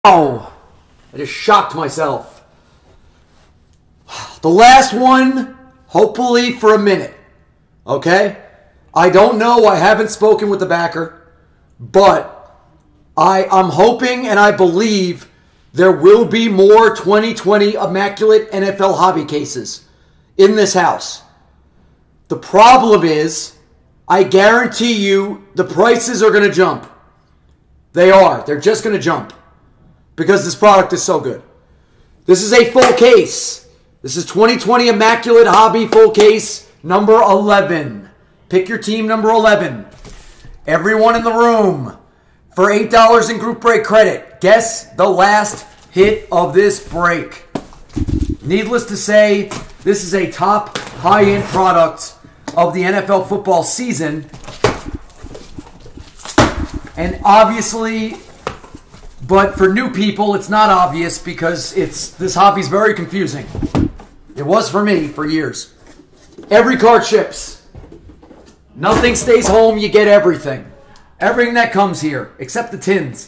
Wow! I just shocked myself. The last one, hopefully for a minute. Okay? I don't know. I haven't spoken with the backer. But I'm hoping and I believe there will be more 2020 Immaculate NFL hobby cases in this house. The problem is, I guarantee you the prices are going to jump. They are. They're just going to jump. Because this product is so good. This is a full case. This is 2020 Immaculate Hobby full case number 11. Pick your team number 11. Everyone in the room for $8 in group break credit. Guess the last hit of this break. Needless to say, this is a top high-end product of the NFL football season. And obviously, but for new people, it's not obvious because this hobby's very confusing. It was for me for years. Every card ships. Nothing stays home. You get everything. Everything that comes here, except the tins.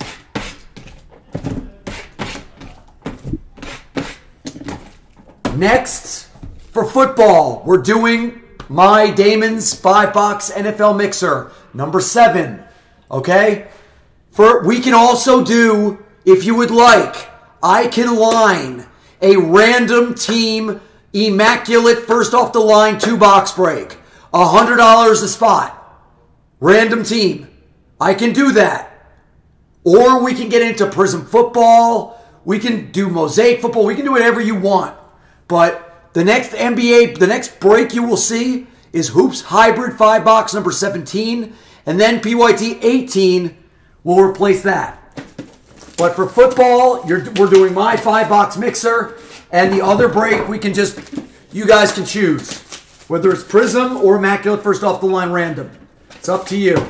Next, for football, we're doing my Damon's 5-box NFL mixer, number 7. Okay? We can also do, if you would like, I can line a random team Immaculate first off the line 2-box break. $100 a spot. Random team. I can do that. Or we can get into Prism football. We can do Mosaic football. We can do whatever you want. But the next NBA, the next break you will see is Hoops Hybrid 5-box number 17. And then PYT 18 will replace that. But for football, we're doing my 5-box mixer. And the other break, you guys can choose. Whether it's Prism or Immaculate first off the line random. It's up to you.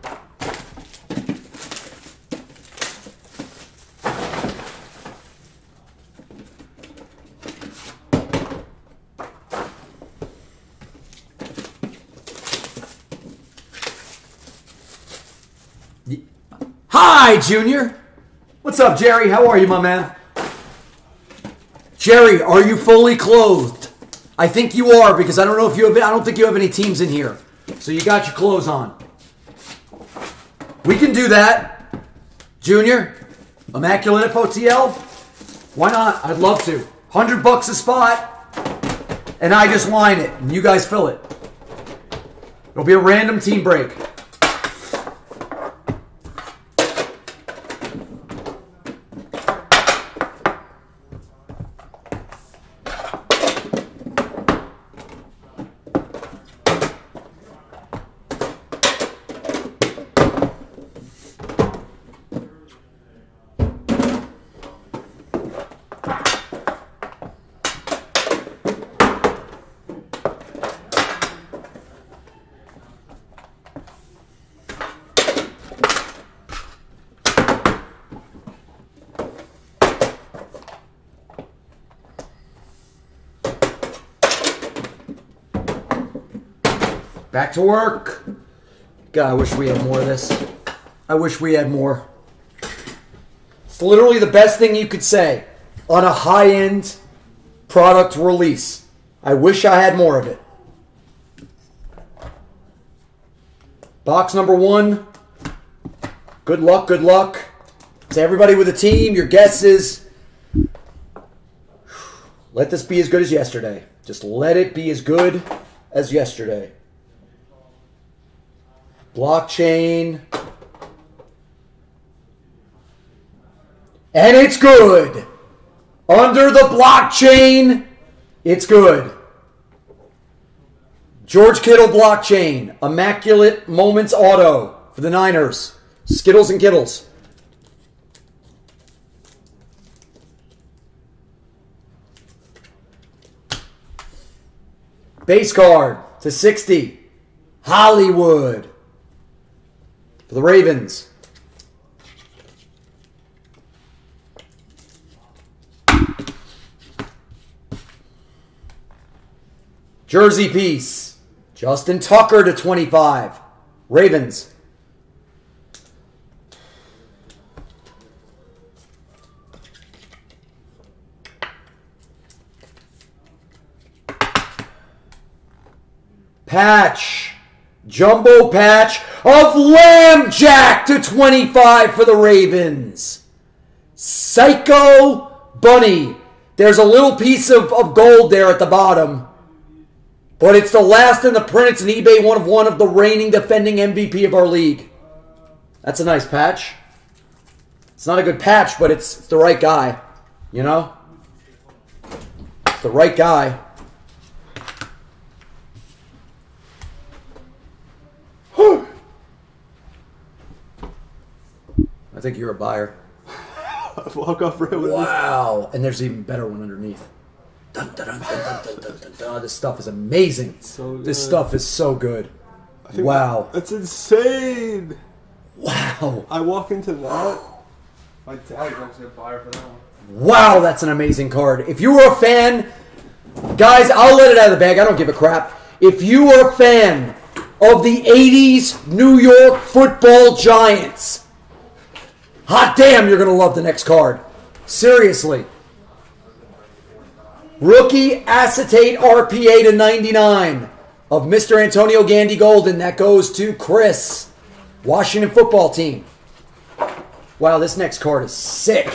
Hi, Junior. What's up, Jerry? How are you, my man? Jerry, are you fully clothed? I think you are because I don't think you have any teams in here. So you got your clothes on. We can do that. Junior, Immaculate FOTL. Why not? I'd love to. $100 a spot. And I just line it. And you guys fill it. It'll be a random team break. Back to work. God, I wish we had more of this. I wish we had more. It's literally the best thing you could say on a high-end product release. I wish I had more of it. Box number 1. Good luck, good luck. To everybody with a team, your guess is, let this be as good as yesterday. Just let it be as good as yesterday. Blockchain. And it's good. Under the blockchain, it's good. George Kittle blockchain. Immaculate Moments auto for the Niners. Skittles and Kittles. Base card to 60. Hollywood. For the Ravens. Jersey piece. Justin Tucker to 25. Ravens. Patch. Jumbo patch of Lamb Jack to 25 for the Ravens. Psycho Bunny. There's a little piece of gold there at the bottom. But it's the last in the print. It's an eBay 1 of 1 of the reigning defending MVP of our league. That's a nice patch. It's not a good patch, but it's the right guy. You know? It's the right guy. I think you're a buyer. Walk off right with Wow. And there's an even better one underneath. Dun, dun, dun, dun, dun, dun, dun, dun, dun. This stuff is amazing. So this stuff is so good. Wow. That's insane. Wow. I walk into that. My dad's actually a buyer for that one. Wow, that's an amazing card. If you were a fan, guys, I'll let it out of the bag. I don't give a crap. If you are a fan of the 80s New York football Giants, hot damn, you're going to love the next card. Seriously. Rookie acetate RPA to 99 of Mr. Antonio Gandy Golden. That goes to Chris. Washington football team. Wow, this next card is sick.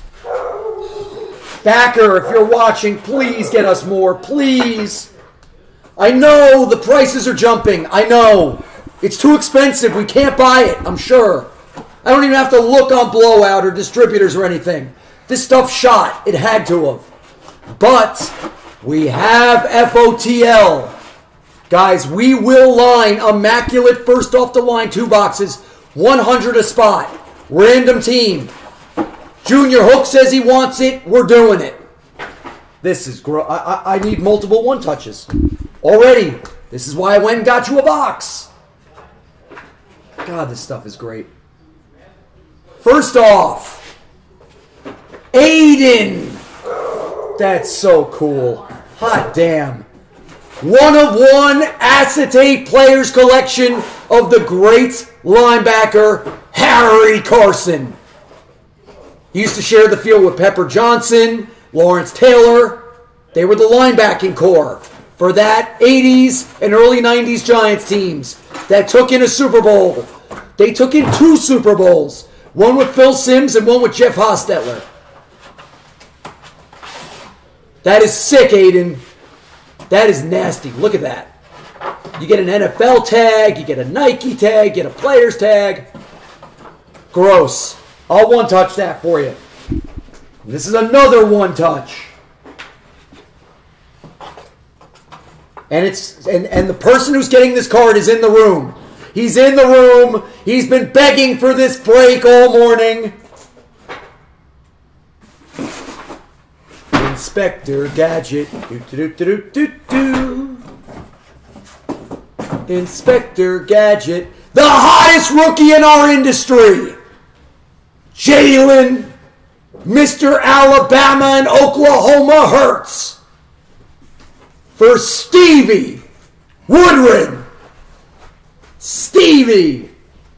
Backer, if you're watching, please get us more. Please. I know the prices are jumping. I know. It's too expensive. We can't buy it, I'm sure. I don't even have to look on Blowout or distributors or anything. This stuff shot. It had to have. But we have FOTL. Guys, we will line immaculate first off the line 2 boxes, 100 a spot. Random team. Junior Hook says he wants it. We're doing it. This is gross. I need multiple 1-touches. Already. This is why I went and got you a box. God, this stuff is great. First off, Aiden. That's so cool. Hot damn. 1 of 1 acetate players collection of the great linebacker Harry Carson. He used to share the field with Pepper Johnson, Lawrence Taylor. They were the linebacking core for that 80s and early 90s Giants teams that took in a Super Bowl. They took in 2 Super Bowls. One with Phil Simms and one with Jeff Hostetler. That is sick, Aiden. That is nasty. Look at that. You get an NFL tag, you get a Nike tag, you get a player's tag. Gross. I'll 1-touch that for you. This is another 1-touch. And it's and the person who's getting this card is in the room. He's in the room. He's been begging for this break all morning. Inspector Gadget. Inspector Gadget. The hottest rookie in our industry. Jalen, Mr. Alabama and Oklahoma Hurts. For Stevie Woodring. Stevie.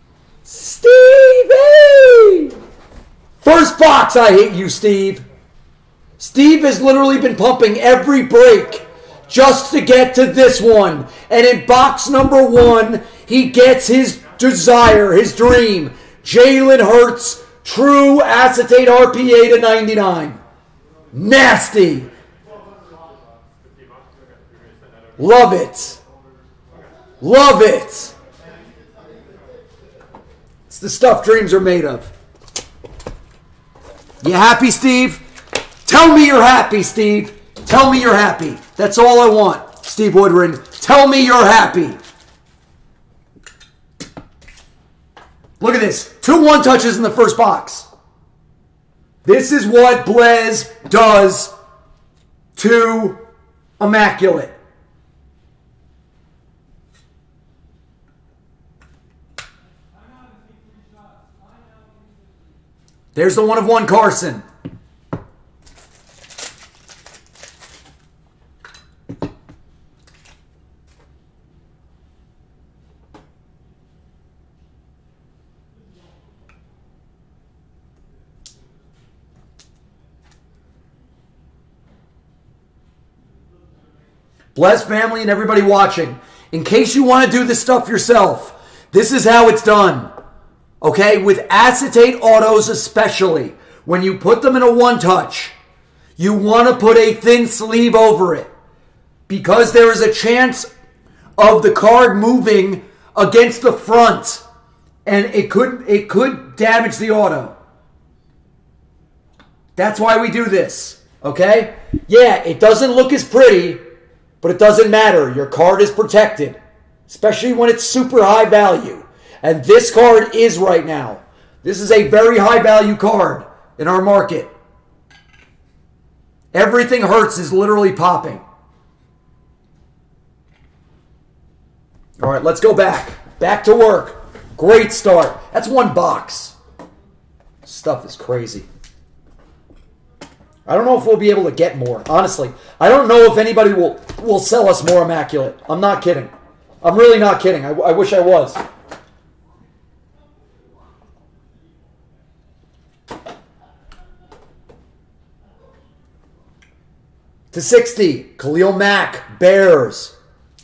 First box, I hate you, Steve. Steve has literally been pumping every break just to get to this one. And in box number 1, he gets his desire, his dream. Jalen Hurts, true acetate RPA to 99. Nasty. Love it. Love it. It's the stuff dreams are made of. You happy, Steve? Tell me you're happy, Steve. Tell me you're happy. That's all I want, Steve Woodring. Tell me you're happy. Look at this. 2 1-touches in the first box. This is what Blez does to Immaculate. There's the 1 of 1 Carson. Bless family and everybody watching. in case you want to do this stuff yourself, this is how it's done. Okay? With acetate autos especially, when you put them in a one-touch, you want to put a thin sleeve over it because there is a chance of the card moving against the front, and it could damage the auto. That's why we do this, okay? Yeah, it doesn't look as pretty, but it doesn't matter. Your card is protected, especially when it's super high value. And this card is right now. This is a very high value card in our market. Everything Hurts is literally popping. All right, let's go back. Back to work. Great start. That's one box. Stuff is crazy. I don't know if we'll be able to get more. Honestly, I don't know if anybody will sell us more Immaculate. I'm not kidding. I'm really not kidding. I wish I was. To 60, Khalil Mack, Bears.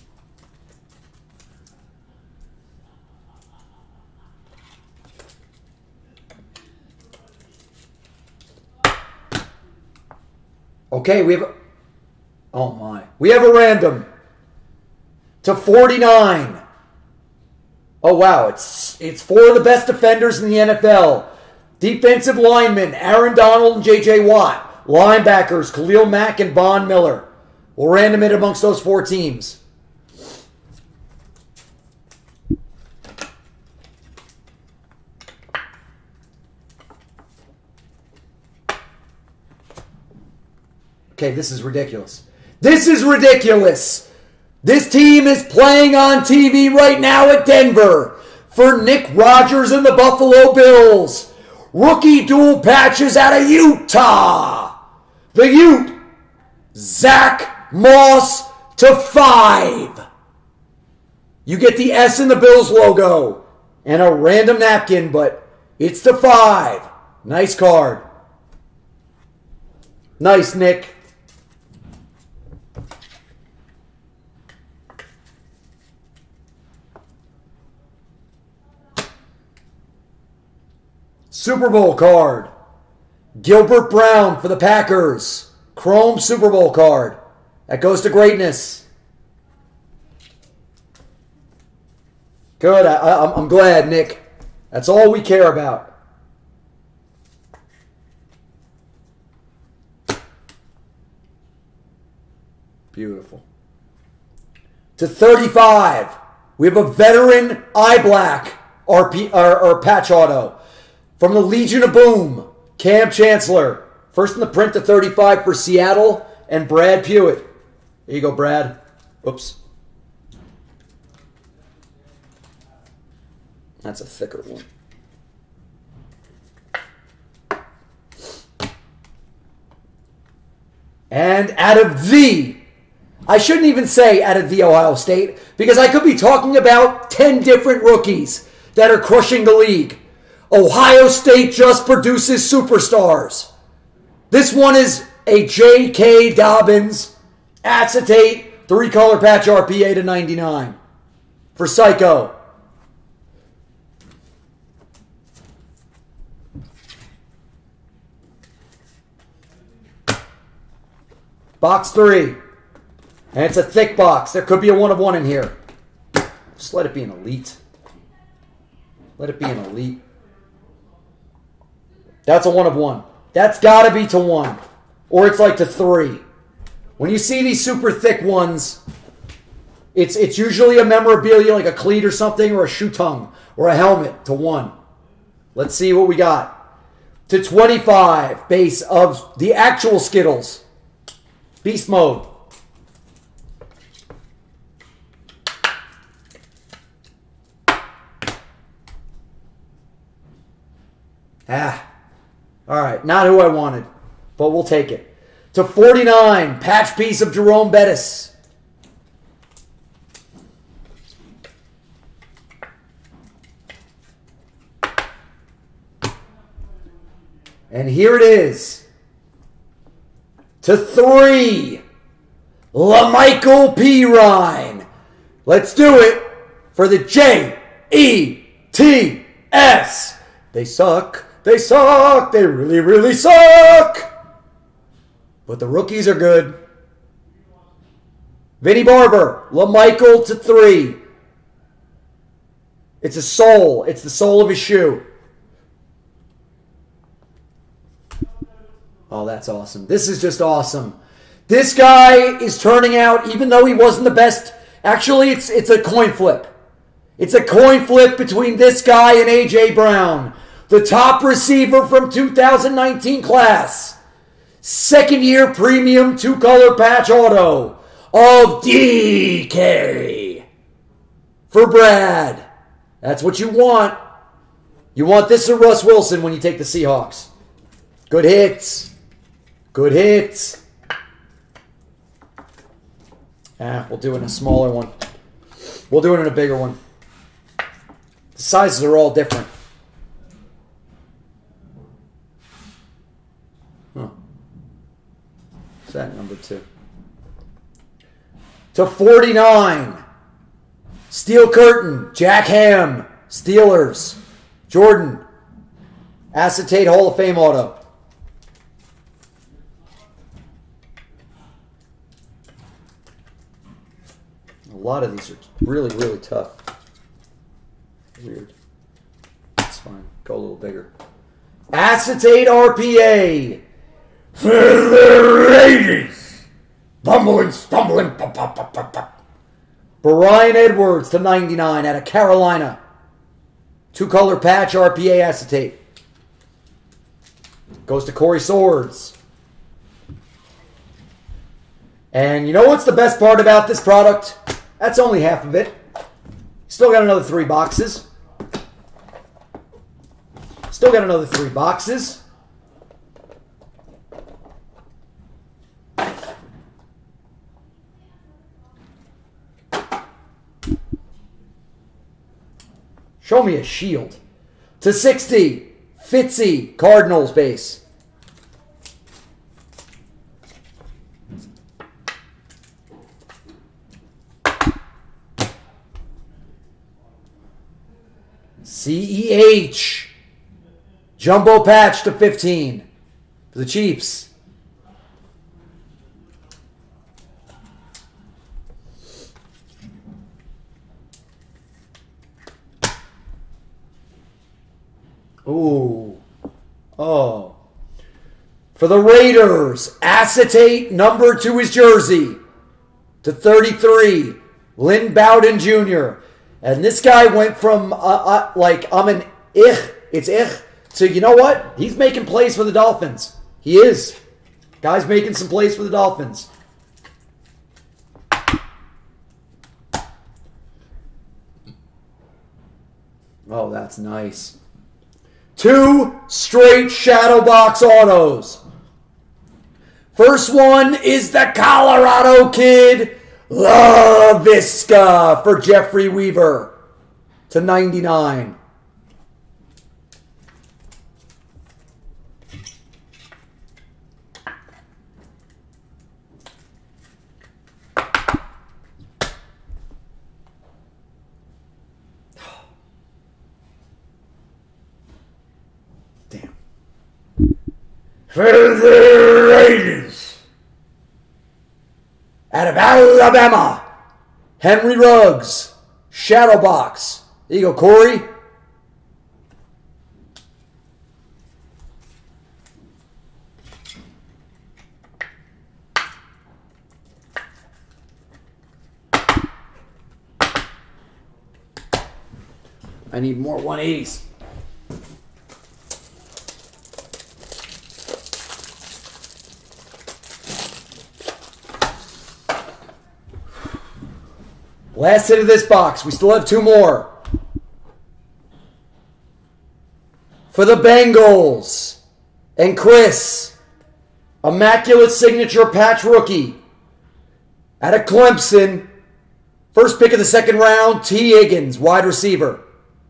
Okay, we have a... Oh, my. We have a random. To 49. Oh, wow. It's four of the best defenders in the NFL. Defensive linemen, Aaron Donald and J.J. Watt. Linebackers, Khalil Mack and Von Miller. We'll random it amongst those four teams. Okay, this is ridiculous. This is ridiculous. This team is playing on TV right now at Denver for Nick Rogers and the Buffalo Bills. Rookie dual patches out of Utah. The Ute, Zach Moss to 5. You get the S in the Bills logo and a random napkin, but it's to 5. Nice card. Nice, Nick. Super Bowl card. Gilbert Brown for the Packers. Chrome Super Bowl card. That goes to greatness. Good. I'm glad, Nick. That's all we care about. Beautiful. To 35, we have a veteran eye black or patch auto. From the Legion of Boom, Cam Chancellor. First in the print to 35 for Seattle and Brad Pewitt. There you go, Brad. Oops. That's a thicker one. And out of the, I shouldn't even say out of the Ohio State, because I could be talking about 10 different rookies that are crushing the league. Ohio State just produces superstars. This one is a J.K. Dobbins acetate 3-color patch RPA to 99 for Psycho. Box 3. And it's a thick box. There could be a 1 of 1 in here. Just let it be an elite. Let it be an elite. That's a 1 of 1. That's got to be to 1. Or it's like to 3. When you see these super thick ones, it's usually a memorabilia like a cleat or something, or a shoe tongue, or a helmet to 1. Let's see what we got. To 25, base of the actual Skittles. Beast mode. All right, not who I wanted, but we'll take it. To 49, patch piece of Jerome Bettis. And here it is. To 3, LaMichael Pirine. Let's do it for the J-E-T-S. They suck. They suck. They really, really suck. But the rookies are good. Vinny Barber, LaMichael to 3. It's a sole. It's the sole of his shoe. Oh, that's awesome. This is just awesome. This guy is turning out, even though he wasn't the best. Actually, it's a coin flip. It's a coin flip between this guy and A.J. Brown, the top receiver from 2019 class. Second-year premium 2-color patch auto of DK for Brad. That's what you want. You want this or Russ Wilson when you take the Seahawks. Good hits. Good hits. We'll do it in a smaller one. We'll do it in a bigger one. The sizes are all different. Huh. What's that number 2? To 49. Steel Curtain. Jack Ham. Steelers. Jordan. Acetate Hall of Fame auto. A lot of these are really, really tough. Weird. That's fine. Go a little bigger. Acetate RPA. For the Raiders. Bumbling, stumbling. Pop, pop, pop, pop, pop. Brian Edwards to 99 out of Carolina. 2-color patch RPA acetate. Goes to Corey Swords. And you know what's the best part about this product? That's only half of it. Still got another 3 boxes. Still got another 3 boxes. Show me a shield. To 60, Fitzy, Cardinals base. CEH. Jumbo patch to 15 for the Chiefs. Ooh. Oh. For the Raiders, acetate number 2 his jersey to 33. Lynn Bowden Jr. And this guy went from, like, I'm an it's to, you know what? He's making plays for the Dolphins. He is. Guy's making some plays for the Dolphins. Oh, that's nice. 2 straight shadow box autos. First one is the Colorado Kid, LaVisca for Jeffrey Weaver to 99. Damn. For the Raiders, out of Alabama, Henry Ruggs, shadow box. There you go, Corey. I need more 180s. Last hit of this box. We still have 2 more. For the Bengals and Chris, immaculate signature patch rookie out of Clemson. First pick of the 2nd round, T. Higgins, wide receiver.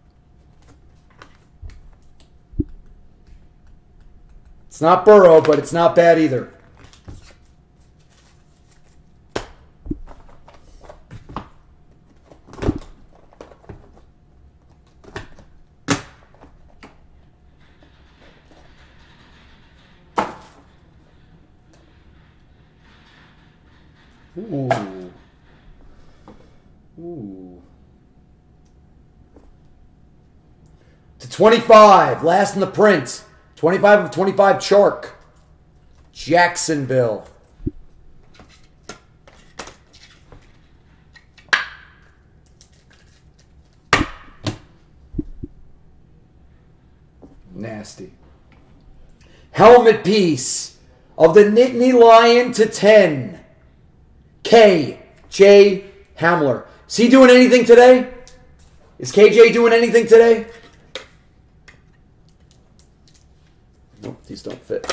It's not Burrow, but it's not bad either. Ooh. Ooh. To 25. Last in the print. 25 of 25 Chark. Jacksonville. Nasty. Helmet piece of the Nittany Lion to 10. KJ Hamler. Is he doing anything today? Is KJ doing anything today? Nope, these don't fit.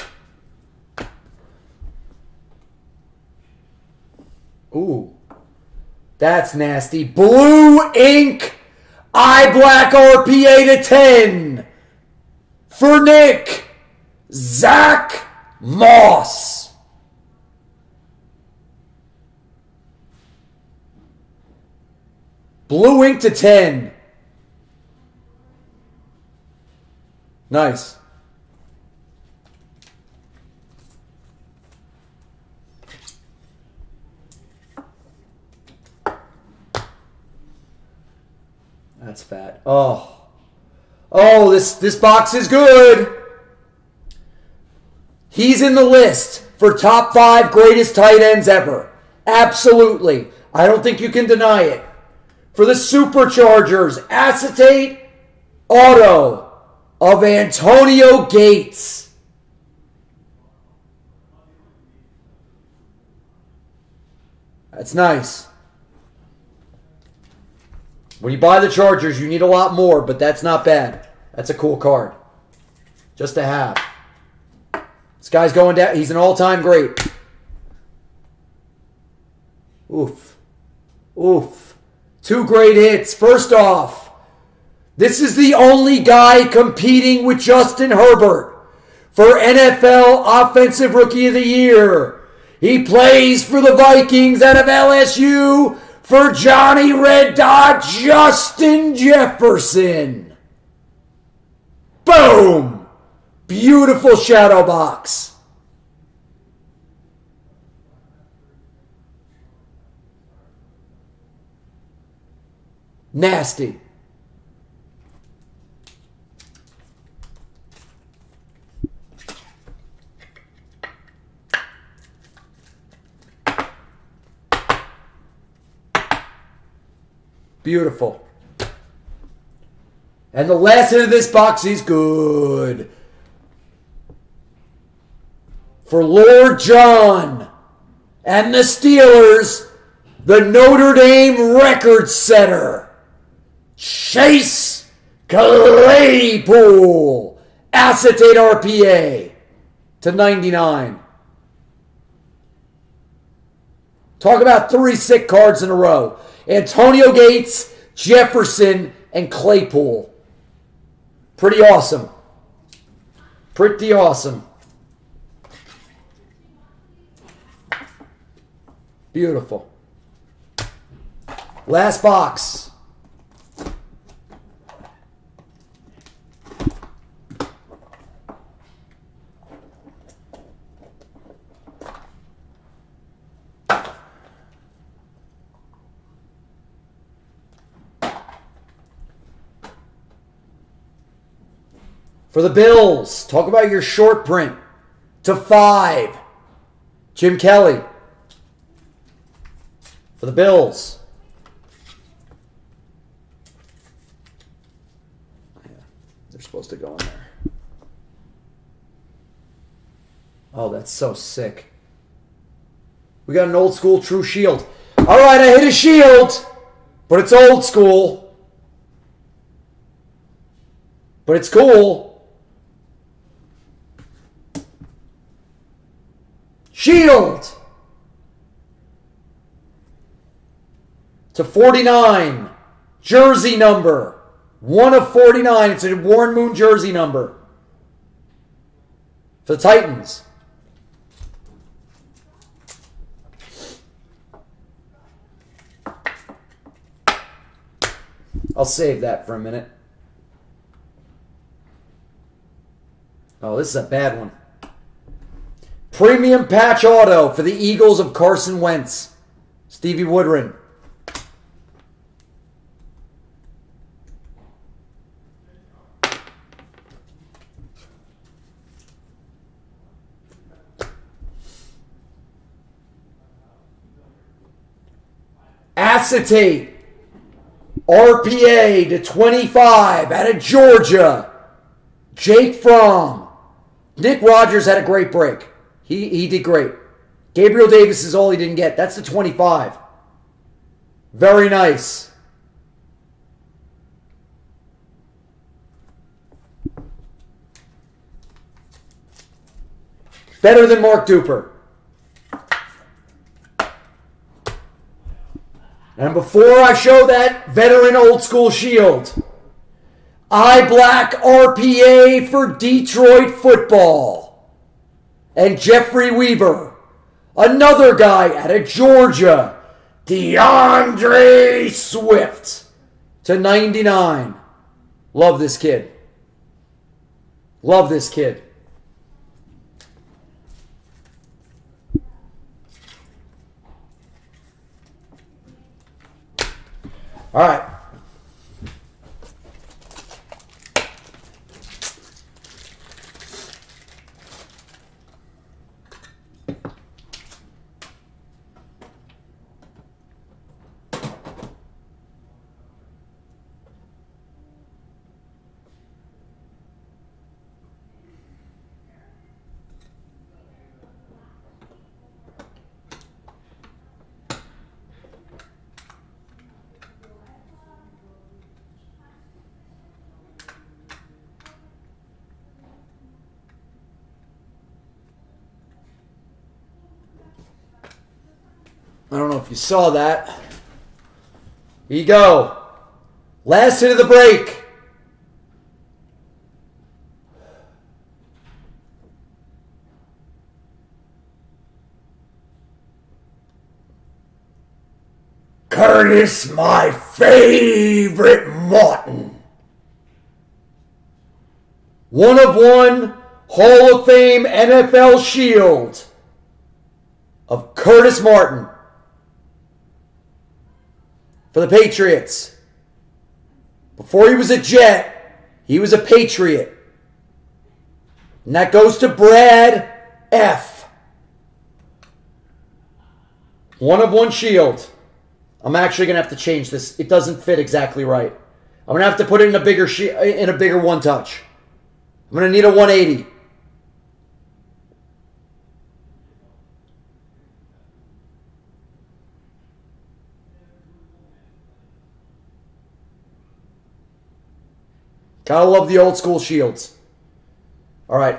Ooh. That's nasty. Blue ink. Eye black RPA to 10. For Nick. Zach Moss. Blue ink to 10. Nice. That's fat. Oh. Oh, this box is good. He's in the list for top 5 greatest tight ends ever. Absolutely. I don't think you can deny it. For the Superchargers, acetate auto of Antonio Gates. That's nice. When you buy the Chargers, you need a lot more, but that's not bad. That's a cool card. Just to have. This guy's going down. He's an all-time great. Oof. Oof. 2 great hits. First off, this is the only guy competing with Justin Herbert for NFL Offensive Rookie of the Year. He plays for the Vikings out of LSU for Johnny Red Dot Justin Jefferson. Boom! Beautiful shadow box. Nasty. Beautiful. And the last hit of this box is good. For Lord John and the Steelers, the Notre Dame record setter, Chase Claypool. Acetate RPA to 99. Talk about 3 sick cards in a row. Antonio Gates, Jefferson, and Claypool. Pretty awesome. Pretty awesome. Beautiful. Last box. For the Bills, talk about your short print to 5. Jim Kelly. For the Bills. Yeah, they're supposed to go in there. Oh, that's so sick. We got an old school True Shield. All right, I hit a shield, but it's old school. But it's cool. Shield to 49. Jersey number. 1 of 49. It's a Warren Moon jersey number. For the Titans. I'll save that for a minute. Oh, this is a bad one. Premium patch auto for the Eagles of Carson Wentz. Stevie Woodring. Acetate. RPA to 25 out of Georgia. Jake Fromm. Nick Rogers had a great break. He did great. Gabriel Davis is all he didn't get. That's the 25. Very nice. Better than Mark Duper. And before I show that veteran old school shield, eye black RPA for Detroit football. And Jeffrey Weaver, another guy out of Georgia, DeAndre Swift to 99. Love this kid. Love this kid. All right. I don't know if you saw that. Here you go. Last hit of the break. Curtis, my favorite Martin. 1 of 1 Hall of Fame NFL Shield of Curtis Martin. For the Patriots. Before he was a Jet, he was a Patriot. And that goes to Brad F. 1 of 1 shield. I'm actually going to have to change this. It doesn't fit exactly right. I'm going to have to put it in a bigger one touch. I'm going to need a 180. Gotta love the old school shields. All right.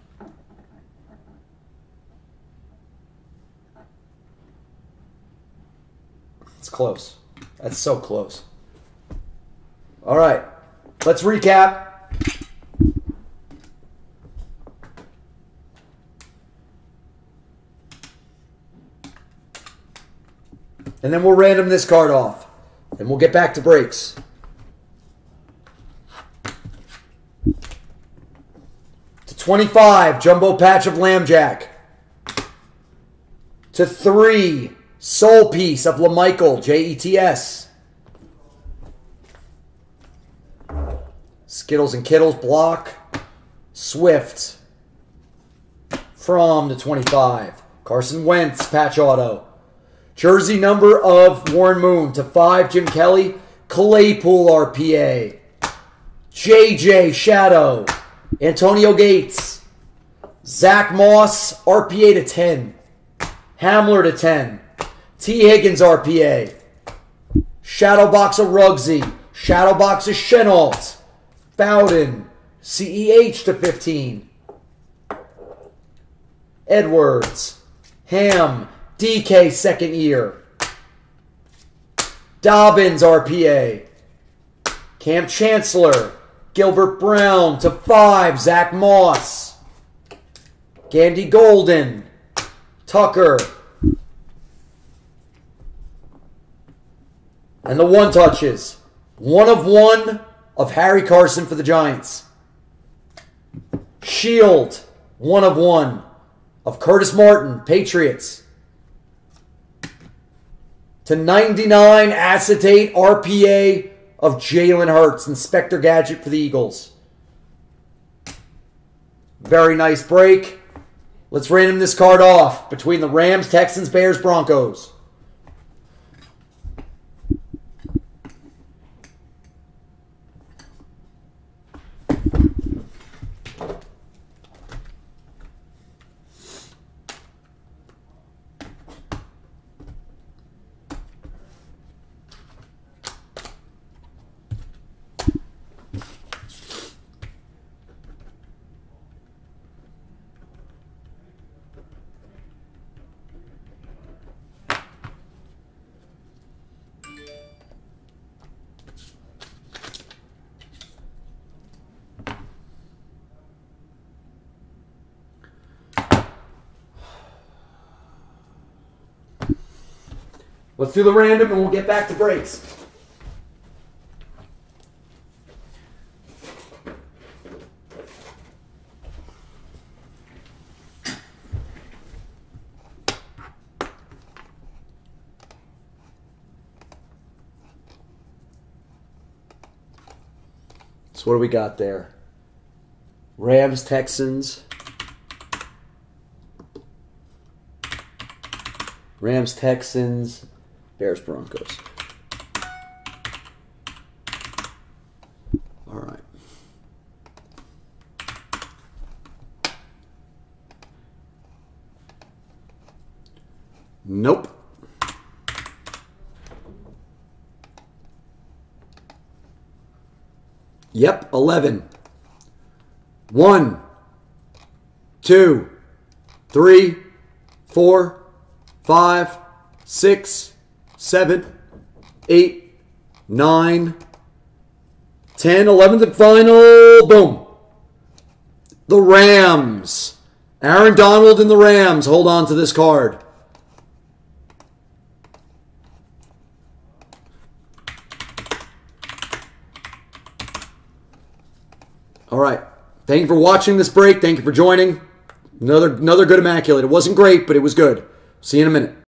It's close. That's so close. All right. Let's recap. And then we'll random this card off. And we'll get back to breaks. To 25, Jumbo Patch of Lambjack. To 3, Soul Piece of LaMichael, Jets. Skittles and Kittles block. Swift. From to 25. Carson Wentz, patch auto. Jersey number of Warren Moon. To 5, Jim Kelly. Claypool RPA. JJ Shadow. Antonio Gates. Zach Moss RPA to 10. Hamler to 10. T. Higgins RPA. Shadow box of Ruggsy. Shadow box of Chenault. Bowden. CEH to 15. Edwards. Ham. DK second year. Dobbins RPA. Cam Chancellor. Gilbert Brown to 5. Zach Moss. Gandy Golden. Tucker. And the one touches. 1 of 1 of Harry Carson for the Giants. Shield. 1 of 1 of Curtis Martin, Patriots. /99 acetate RPA of Jalen Hurts. Inspector Gadget for the Eagles. Very nice break. Let's random this card off between the Rams, Texans, Bears, Broncos. Let's do the random and we'll get back to breaks. So what do we got there? Rams, Texans. Rams, Texans. Bears, Broncos. All right. Nope. Yep, 11. 1, 2, 3, 4, 5, 6, 7, 8, 9, 10, 11th and final. Boom. The Rams. Aaron Donald and the Rams. Hold on to this card. All right. Thank you for watching this break. Thank you for joining. Another good Immaculate. It wasn't great, but it was good. See you in a minute.